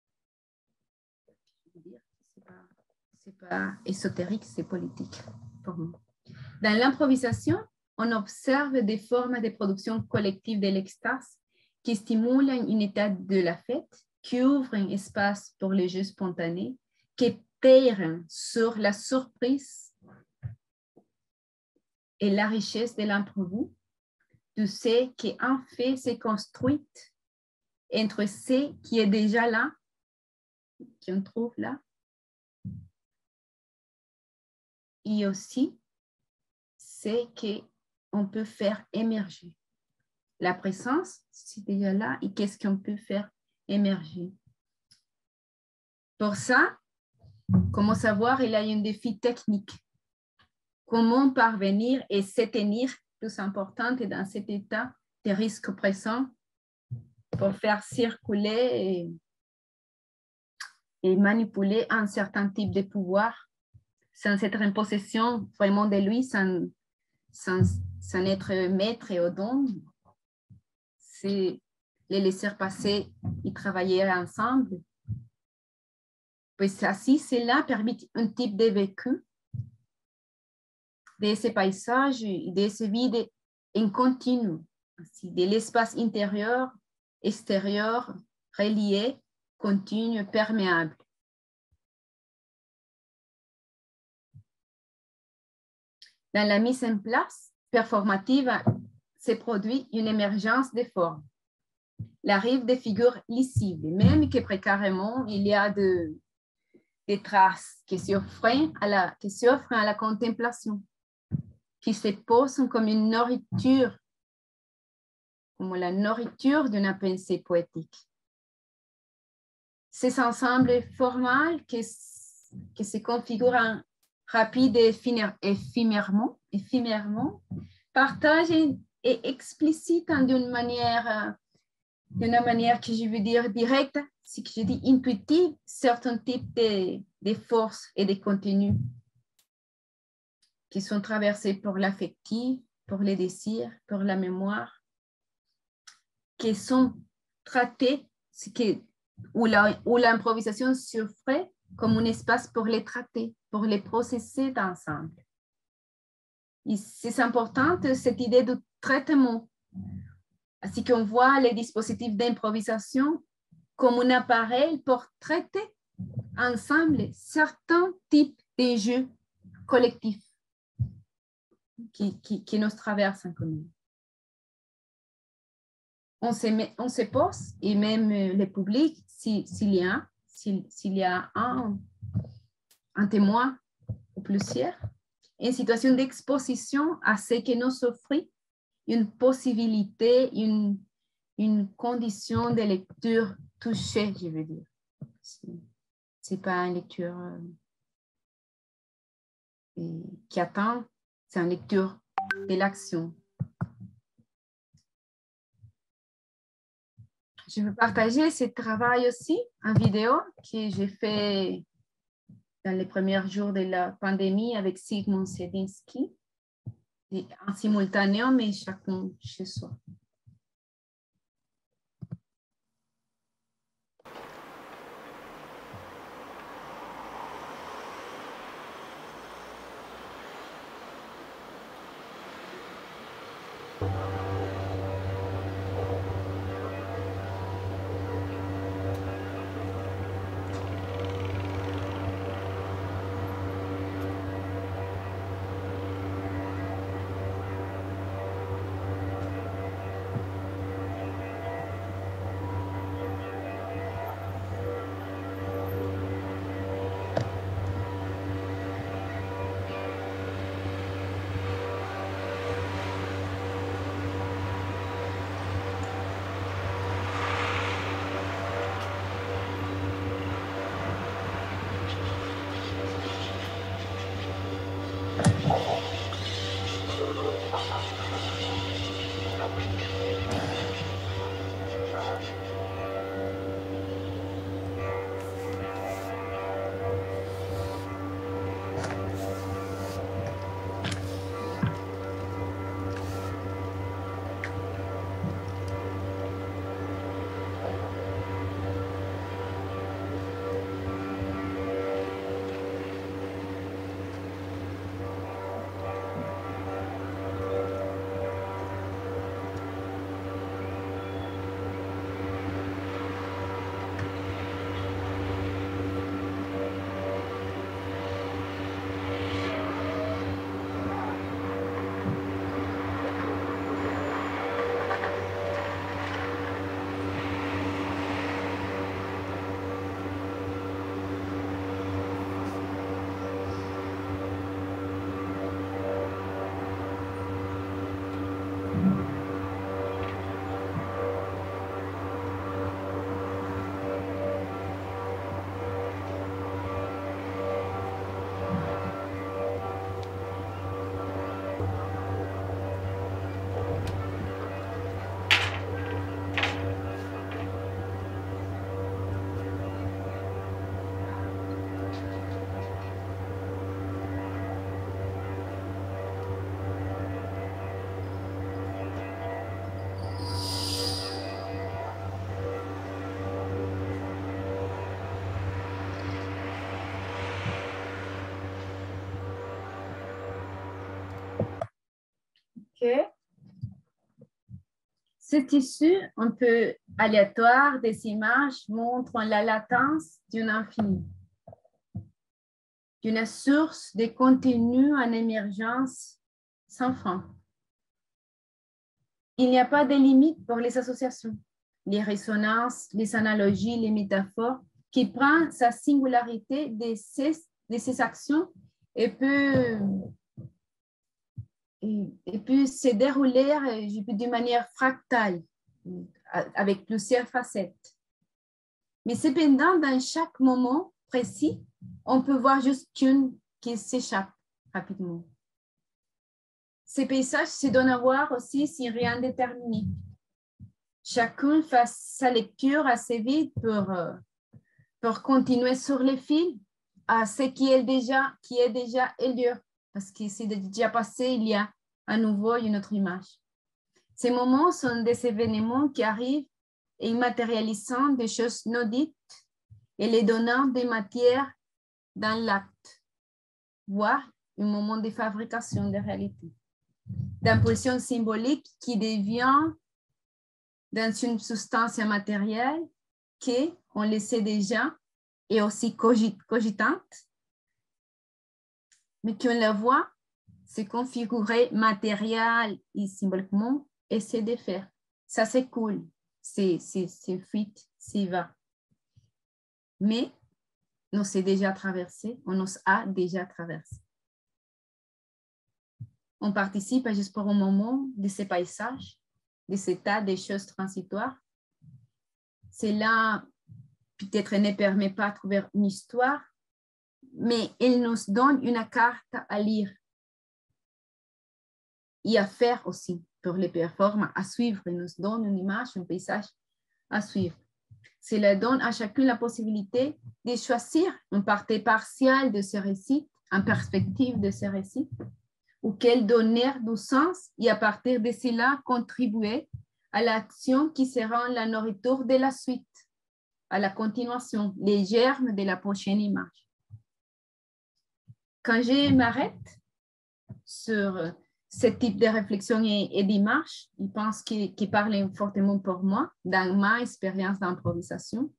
Ce n'est pas ésotérique, c'est politique pour moi. Dans l'improvisation, on observe des formes de production collective de l'extase qui stimulent un état de la fête, qui ouvrent un espace pour les jeux spontanés, qui payent sur la surprise et la richesse de l'imprévu, de ce qui en fait s'est construit entre ce qui est déjà là, qu'on trouve là, et aussi ce qu'on peut faire émerger. La présence, c'est déjà là, et qu'est-ce qu'on peut faire émerger. Pour ça, comment savoir, il y a un défi technique. Comment parvenir et se tenir, plus important, dans cet état de risque présent pour faire circuler et, et manipuler un certain type de pouvoir sans être en possession vraiment de lui, sans, sans, sans être maître et au don. C'est les laisser passer et travailler ensemble. Puis ainsi, cela permet un type de vécu de ces paysages et de ces vides en continu, de l'espace intérieur, extérieur, relié, continu, perméable. Dans la mise en place performative, se produit une émergence des formes. L'arrivée des figures lisibles, même que précairement, il y a de, des traces qui s'offrent à la, qui s'offrent à la contemplation, qui se posent comme une nourriture, comme la nourriture d'une pensée poétique. Ces ensembles formels qui, qui se configurent en rapide et éphémèrement, éphémèrement partagent et explicitent d'une manière, d'une manière que je veux dire directe, ce que je dis intuitive, certains types de, de forces et de contenus qui sont traversés par l'affectif, pour les désirs, pour la mémoire, qui sont traités, où l'improvisation s'offrait comme un espace pour les traiter, pour les processer ensemble. C'est important cette idée de traitement, ainsi qu'on voit les dispositifs d'improvisation comme un appareil pour traiter ensemble certains types de jeux collectifs qui, qui, qui nous traversent en commun. On se, met, on se pose, et même le public, s'il si, y a, s'il si y a un, un témoin ou plusieurs, une situation d'exposition à ce que nous offre une possibilité, une, une condition de lecture touchée, je veux dire. Ce n'est pas une lecture euh, qui attend, c'est une lecture de l'action. Je veux partager ce travail aussi en vidéo que j'ai fait dans les premiers jours de la pandémie avec Sigmund Sedinsky, en simultané, mais chacun chez soi. Okay. Ce tissu un peu aléatoire des images montre la latence d'un infini, d'une source de contenu en émergence sans fin. Il n'y a pas de limite pour les associations, les résonances, les analogies, les métaphores, qui prend sa singularité de ces, de ces actions et peut Et, et puis se dérouler d'une manière fractale, avec plusieurs facettes. Mais cependant, dans chaque moment précis, on peut voir juste une qui s'échappe rapidement. Ces paysages se donnent à voir aussi sans rien déterminé. Chacun fait sa lecture assez vite pour, pour continuer sur le fil à ce qui est déjà, qui est déjà lieu. Parce que c'est déjà passé il y a à nouveau une autre image. Ces moments sont des événements qui arrivent en matérialisant des choses non dites et les donnant des matières dans l'acte, voire un moment de fabrication de réalité, d'impulsion symbolique qui devient dans une substance matérielle qui, on le sait déjà, est aussi cogitante, mais qu'on la voit se configurer matériel et symboliquement et se défaire. Ça, c'est cool, c'est fuite, c'est va. Mais on s'est déjà traversé, on nous a déjà traversé. On participe juste pour un moment de ces paysages, de cet état des choses transitoires. Cela peut-être ne permet pas de trouver une histoire, mais il nous donne une carte à lire et à faire aussi pour les performances, à suivre. Il nous donne une image, un paysage à suivre. Cela donne à chacun la possibilité de choisir une partie partielle de ce récit, en perspective de ce récit, auquel donner du sens et à partir de cela contribuer à l'action qui sera la nourriture de la suite, à la continuation, les germes de la prochaine image. Quand je m'arrête sur ce type de réflexion et, et d'image, je pense qu'il qu parle fortement pour moi dans ma expérience d'improvisation.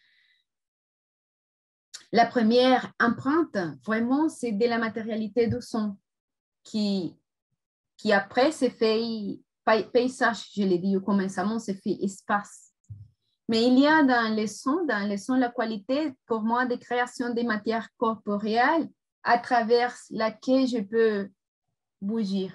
La première empreinte, vraiment, c'est de la matérialité du son qui, qui après se fait paysage, je l'ai dit au commencement, se fait espace. Mais il y a dans les sons, dans les sons, la qualité, pour moi, de création des matières corporelles à travers laquelle je peux bouger.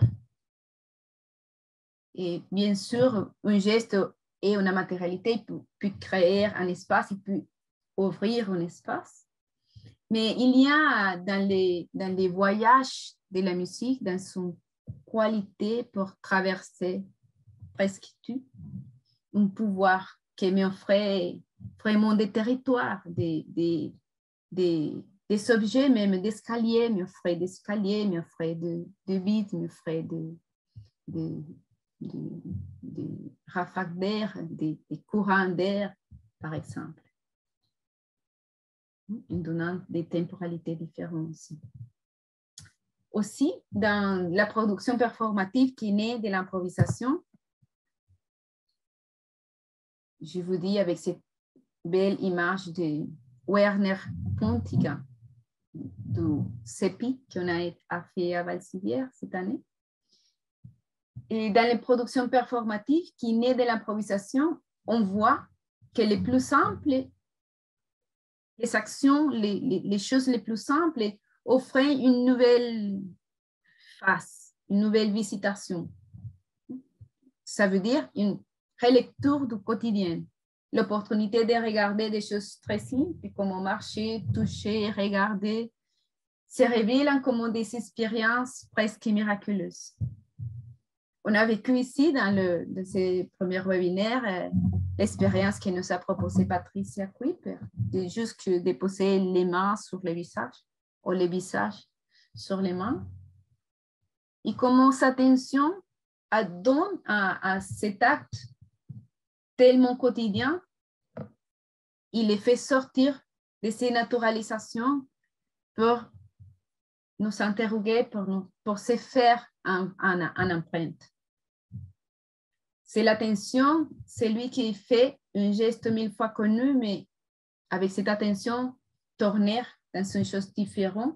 Et bien sûr, un geste et une matérialité peut, peut créer un espace, il peut ouvrir un espace. Mais il y a dans les, dans les voyages de la musique, dans son qualité pour traverser presque tout, un pouvoir qui m'offrait vraiment des territoires, des, des, des, des objets, même d'escaliers, m'offrait des escaliers, m'offrait de, de vides, m'offrait de, de, de, de rafales d'air, des, des courants d'air, par exemple, en donnant des temporalités différentes aussi. Aussi, dans la production performative qui naît de l'improvisation, je vous dis avec cette belle image de Werner Pontiga, du C E P I qu'on a fait à Valsivière cette année. Et dans les productions performatives qui naissent de l'improvisation, on voit que les plus simples, les actions, les, les, les choses les plus simples offraient une nouvelle face, une nouvelle visitation. Ça veut dire une relecture du quotidien, l'opportunité de regarder des choses très simples comme marcher, toucher, regarder, se révèlent comme des expériences presque miraculeuses. On a vécu ici, dans le, de ces premiers webinaires, euh, l'expérience que nous a proposée Patricia Kuiper, de juste déposer les mains sur le visage, ou les visages sur les mains. Et comment sa attention à donner à, à cet acte tellement quotidien, il les fait sortir de ces naturalisations pour nous interroger, pour, nous, pour se faire un, un, un empreinte. C'est l'attention, c'est lui qui fait un geste mille fois connu, mais avec cette attention, tourner dans une chose différente.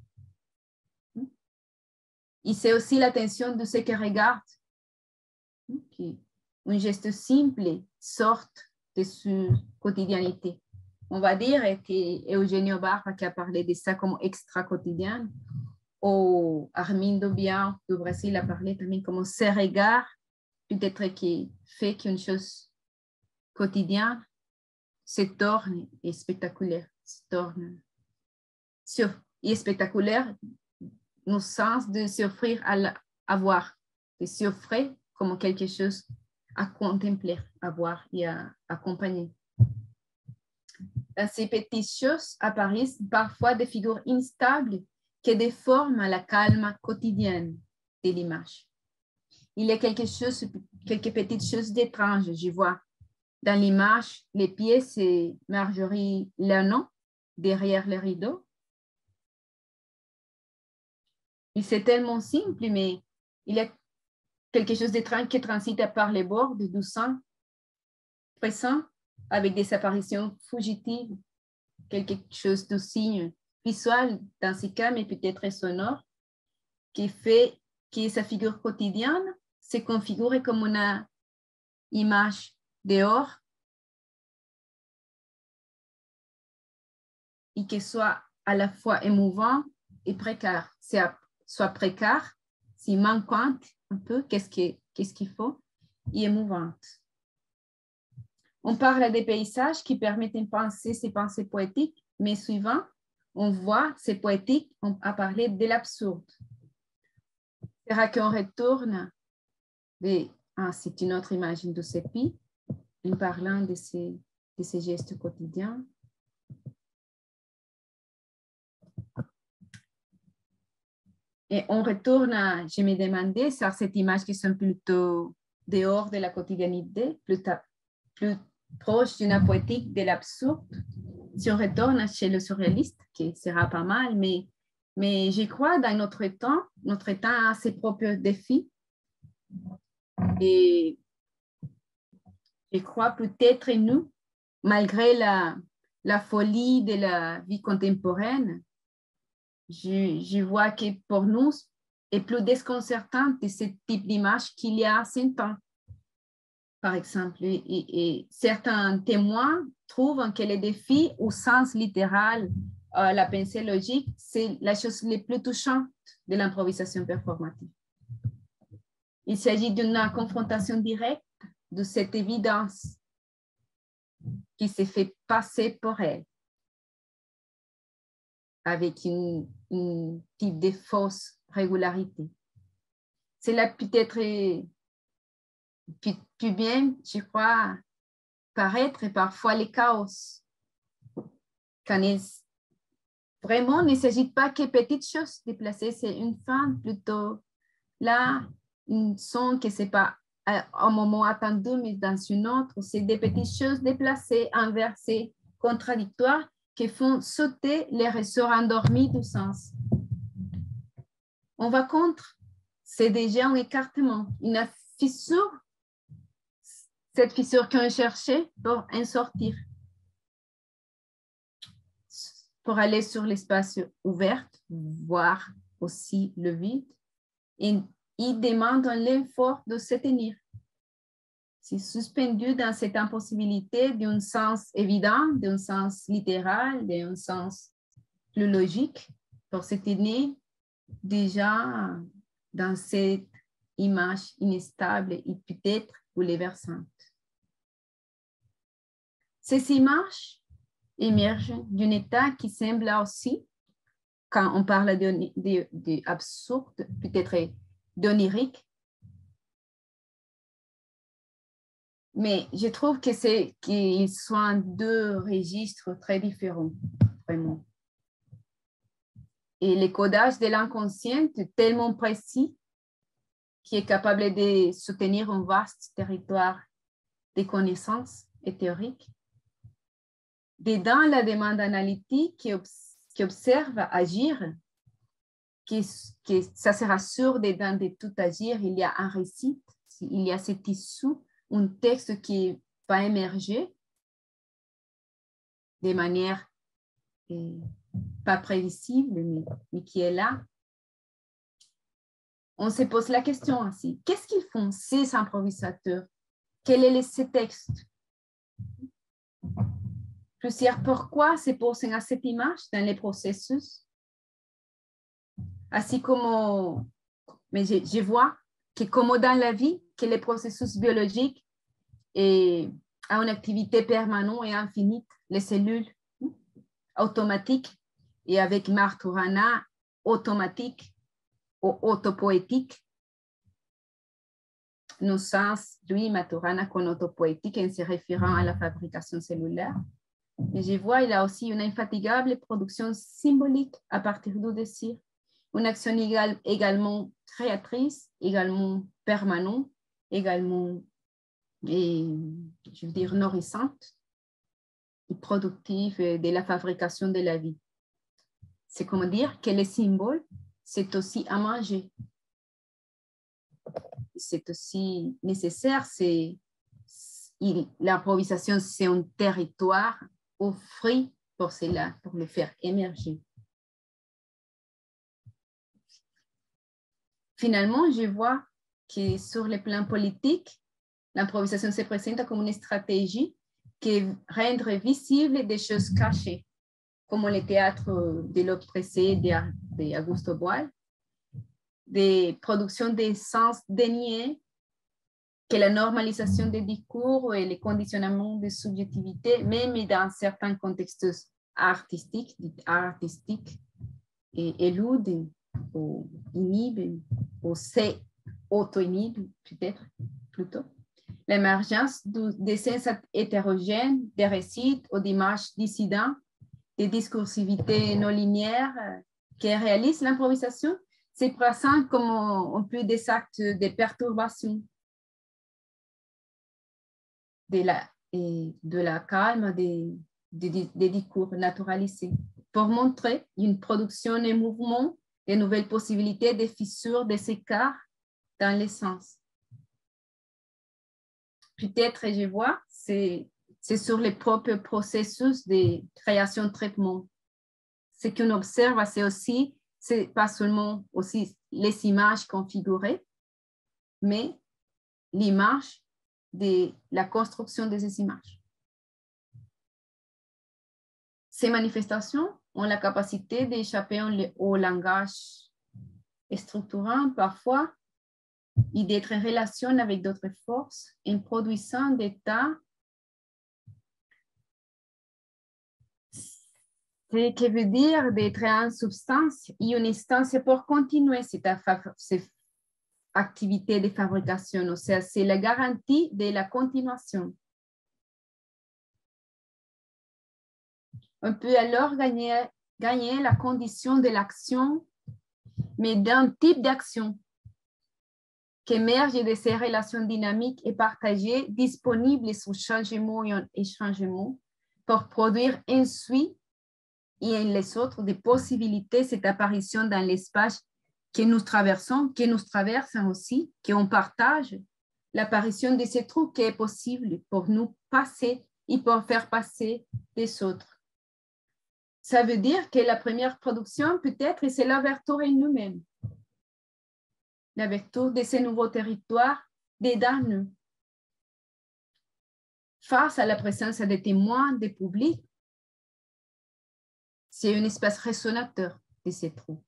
Et c'est aussi l'attention de ce qui regarde. Okay. Un geste simple sort de sa quotidiennité. On va dire que Eugenio Barba qui a parlé de ça comme extra-quotidien, ou Armindo Bian du Brésil a parlé también comme ce regard, peut-être qui fait qu'une chose quotidienne se tourne et spectaculaire, se tourne sur, et spectaculaire dans le sens de s'offrir à, la, à voir, de s'offrir comme quelque chose à contempler, à voir et à accompagner. Dans ces petites choses apparaissent parfois des figures instables qui déforment la calme quotidienne de l'image. il y a quelque chose, quelques petites choses d'étrange, je vois. Dans l'image, les pieds, c'est Marjorie Lanon, derrière le rideau. Et c'est tellement simple, mais il y a quelque chose d'étrange qui transite par les bords de douceur, pressant, avec des apparitions fugitives, quelque chose de signe visuel dans ce cas, mais peut-être sonore, qui fait que sa figure quotidienne se configure comme une image dehors et qui soit à la fois émouvant et précaire. C'est soit précaire, si manquante un peu, qu'est-ce qu'il qu'est-ce qu'il faut, et émouvante. On parle des paysages qui permettent de penser ces pensées poétiques, mais souvent, on voit ces poétiques à parler de l'absurde. C'est qu'on retourne, ah, c'est une autre image de Seppi, en parlant de ces, de ces gestes quotidiens. Et on retourne à, je me demandais, sur cette image qui sont plutôt dehors de la quotidiennité, plus, plus proche d'une poétique de l'absurde. Si on retourne chez le surréaliste, qui sera pas mal, mais, mais je crois dans notre temps, notre temps a ses propres défis. Et je crois peut-être nous, malgré la, la folie de la vie contemporaine, Je, je vois que pour nous, est plus déconcertant de ce type d'image qu'il y a cinq ans, par exemple. Et, et certains témoins trouvent que les défis au sens littéral, euh, la pensée logique, c'est la chose la plus touchante de l'improvisation performative. Il s'agit d'une confrontation directe de cette évidence qui se fait passer pour elle, avec une, une type de fausse régularité. Cela peut être plus, plus bien, je crois, paraître parfois le chaos. Quand il, vraiment, il ne s'agit pas que petites choses déplacées, c'est une fin plutôt là, une son que ce n'est pas un moment attendu, mais dans une autre, c'est des petites choses déplacées, inversées, contradictoires, qui font sauter les ressorts endormis du sens. On va contre, c'est déjà un écartement, une fissure, cette fissure qu'on cherchait pour en sortir, pour aller sur l'espace ouvert, voir aussi le vide, et il demande un l'effort de se tenir. C'est suspendu dans cette impossibilité d'un sens évident, d'un sens littéral, d'un sens plus logique, pour se tenir déjà dans cette image instable et peut-être bouleversante. Ces images émergent d'un état qui semble aussi, quand on parle d'absurde, peut-être d'onirique, mais je trouve que c'est qu'ils sont deux registres très différents, vraiment. Et le codage de l'inconscient est tellement précis qui est capable de soutenir un vaste territoire de connaissances et théoriques. Dedans, la demande analytique qui, obs qui observe agir, qui, qui, ça se rassure dedans de tout agir, il y a un récit, il y a ce tissu, un texte qui va émerger de manière eh, pas prévisible, mais, mais qui est là. On se pose la question ainsi, qu'est-ce qu'ils font ces improvisateurs? Quel est ce texte? Plusieurs pourquoi se posent à cette image dans les processus. Ainsi comme, mais je, je vois que comme dans la vie, que les processus biologiques et ont une activité permanente et infinie, les cellules automatiques, et avec Maturana, automatique ou autopoétique, nos sens, lui, Maturana, qu'on autopoétique en se référant à la fabrication cellulaire. Et je vois, il a aussi une infatigable production symbolique à partir du désir. une action égal, également créatrice, également permanente, également, et, je veux dire, nourrissante et productive de la fabrication de la vie. C'est comme dire que les symboles, c'est aussi à manger. C'est aussi nécessaire, c'est l'improvisation, c'est un territoire offert pour cela, pour le faire émerger. Finalement, je vois que sur le plan politique, l'improvisation se présente comme une stratégie qui rendre visible des choses cachées, comme le théâtre de l'oppressé d'Augusto Boal, des productions d'essence déniées, que la normalisation des discours et les conditionnements de subjectivité, même dans certains contextes artistiques, artistiques et éludent ou inhibent ou s'auto-inhibent peut-être plutôt. L'émergence des sens hétérogènes, des récits ou d'images dissidents, des discursivités non linéaires qui réalisent l'improvisation, c'est présent comme un peu des actes de perturbation de la, et de la calme des, des, des discours naturalisés pour montrer une production et mouvement, de nouvelles possibilités, des fissures, des écarts dans les sens. Peut-être, je vois, c'est sur les propres processus de création-traitement. Ce qu'on observe, c'est aussi, c'est pas seulement aussi les images configurées, mais l'image de la construction de ces images. Ces manifestations ont la capacité d'échapper au langage structurant parfois et d'être en relation avec d'autres forces en produisant des états, ce qui veut dire d'être en substance et une instance pour continuer cette, cette activité de fabrication. C'est la garantie de la continuation. On peut alors gagner, gagner la condition de l'action, mais d'un type d'action qui émerge de ces relations dynamiques et partagées, disponibles sous changement et changement, pour produire ensuite et en les autres des possibilités, cette apparition dans l'espace que nous traversons, que nous traversons aussi, qu'on partage, l'apparition de ces trous qui est possible pour nous passer et pour faire passer des autres. Ça veut dire que la première production, peut-être, c'est l'ouverture en nous-mêmes. L'ouverture de ces nouveaux territoires dedans nous. Face à la présence des témoins, des publics, c'est un espace résonateur de ces trous,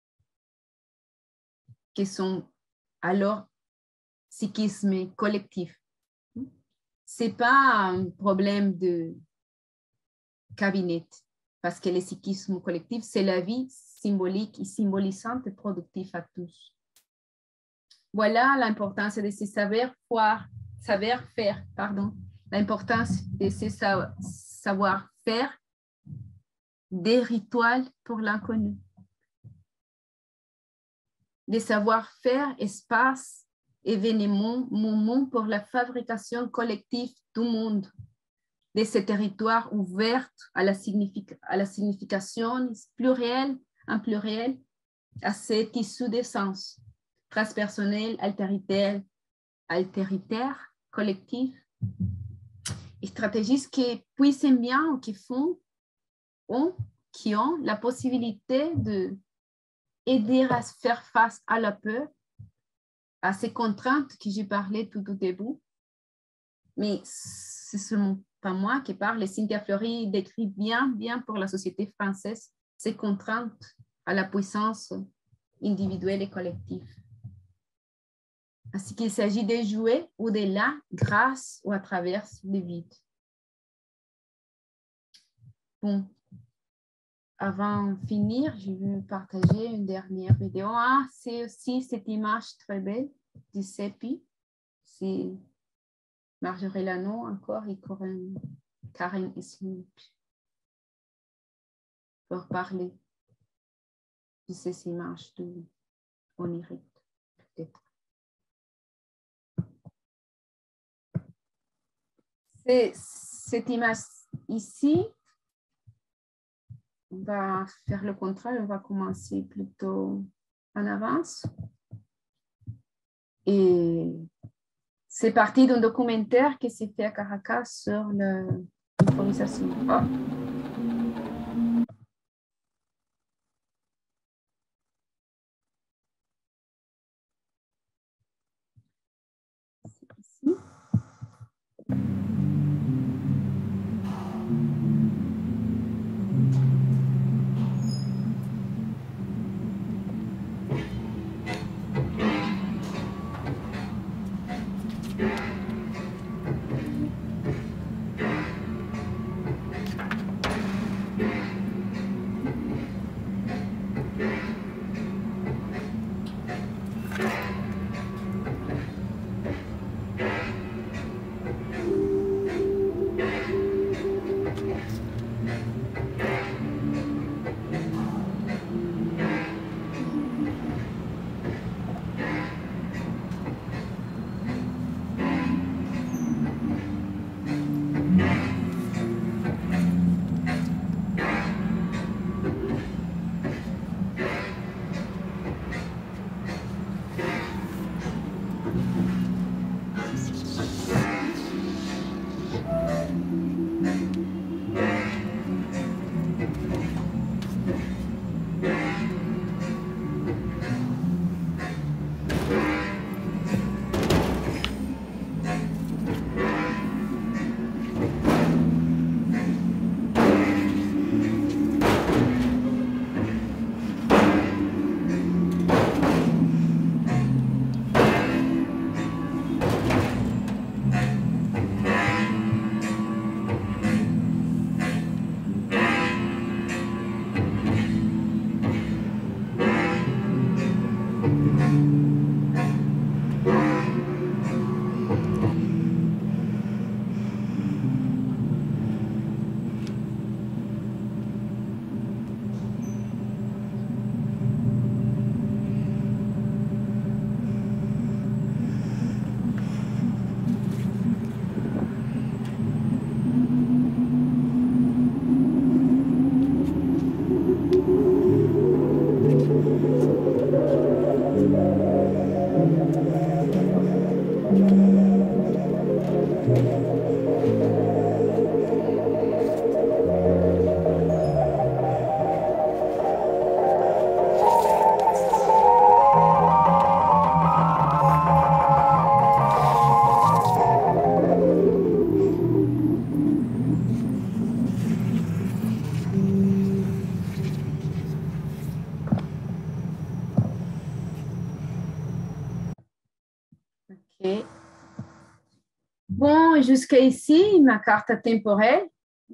qui sont alors psychisme collectif. Ce n'est pas un problème de cabinet, parce que le psychisme collectif, c'est la vie symbolique et symbolisante et productive à tous. Voilà l'importance de ce savoir-faire, savoir-faire, pardon, l'importance de ce savoir-faire des rituels pour l'inconnu. Des savoir-faire, espace, événements, moments pour la fabrication collective du monde, de ces territoires ouverts à la, signific à la signification plurielle, en pluriel, à ces tissus de sens, transpersonnels, altéritaires, altéritaires, collectifs, et stratégies qui puissent bien ou qui font, ont, qui ont la possibilité de aider à faire face à la peur, à ces contraintes que j'ai parlé tout au début. Mais ce ne sont pas moi qui parle. Cynthia Fleury décrit bien, bien pour la société française ces contraintes à la puissance individuelle et collective. Ainsi qu'il s'agit de jouer au-delà, grâce ou à travers le vide. Bon. Avant de finir, je vais partager une dernière vidéo. Ah, c'est aussi cette image très belle du CEPI. C'est Marjorie Lano encore et Karen, Karen Smith pour parler de ces images de oniriques, peut-être. C'est cette image ici. On va faire le contraire, on va commencer plutôt en avance. Et c'est parti d'un documentaire qui s'est fait à Caracas sur l'improvisation. Oh. Ici. Okay. Bon, jusqu'à ici, ma carte temporelle.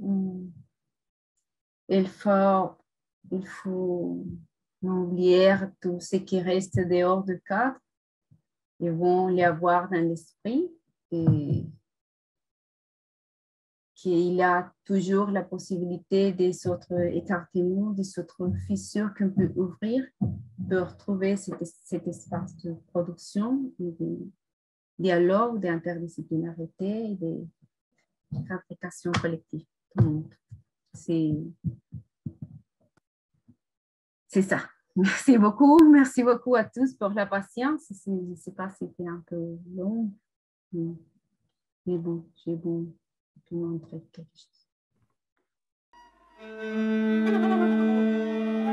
Il faut, il faut oublier tout ce qui reste dehors du cadre. Ils vont les avoir dans l'esprit et qu'il y a toujours la possibilité des autres écartements, des autres fissures qu'on peut ouvrir pour retrouver cet, cet espace de production, et de dialogue, d'interdisciplinarité et de fabrication collective. C'est c'est ça. Merci beaucoup. Merci beaucoup à tous pour la patience. Je ne sais pas si c'était un peu long, mais bon, j'ai bon montrer quelque chose.